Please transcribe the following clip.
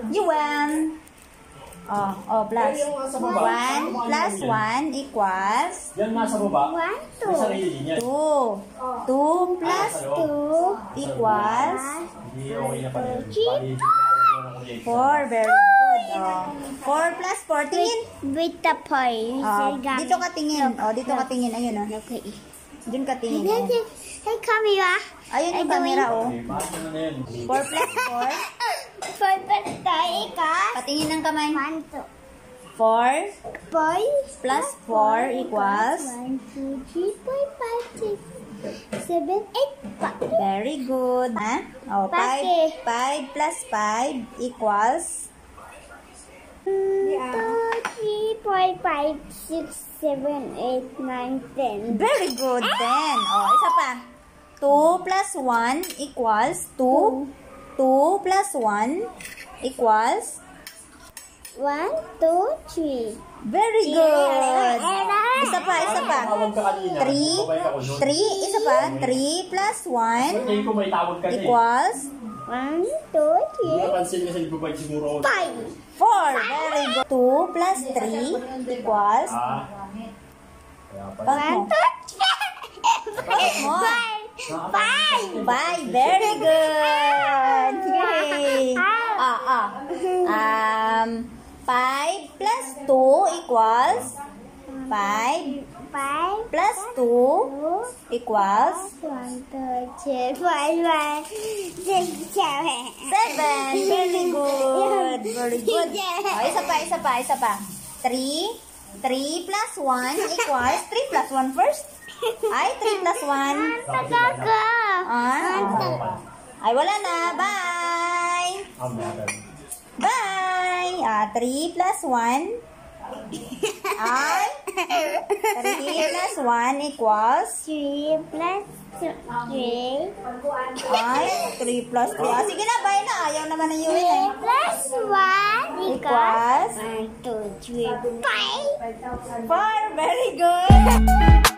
You won. Oh, plus. 1 plus 1 equals? Yan nasa baba. 2. 2 plus 2 equals? 4. Very good. 4 plus 14? With the point. Dito ka tingin. Dito ka tingin. Ayun, Okay. Diyan ka tingin. Hey, camera. Ayun yung camera, 4 plus 4? 4 plus 3 equals? Patingin ng kamay. 1, 2. 4 plus 4 equals? 1, 2, 3, 4, 5, 6, 7, 8. Very good. 5 plus 5 equals? 2, 3, 4, 5, 6, 7, 8, 9, 10. Very good. 10. Isa pa. 2 plus 1 equals 2. 2 plus 1 equals? 1, 2, 3. Very good. Isa pa. 3. Isa pa. 3 plus 1 equals? 1, 2, 3. 5. 4. Very good. 2 plus 3 equals? 1, 2, 3. 5. Very good. Yay. 5 plus 2 equals? 5 plus 2 equals? 1, 2, 3, 4, 5, 6, 7. 7. Very good. Very good. Isa pa. 3 plus 1 equals? 3 plus 1 first? 3 plus 1. Ay, wala na. Bye. Bye. 3 plus 1. 3 plus 1 equals? 3 plus 3. 3 plus 3. Sige na, bye na. Ayaw naman na yun. 3 plus 1 equals? 1, 2, 3, 5. 4. Very good.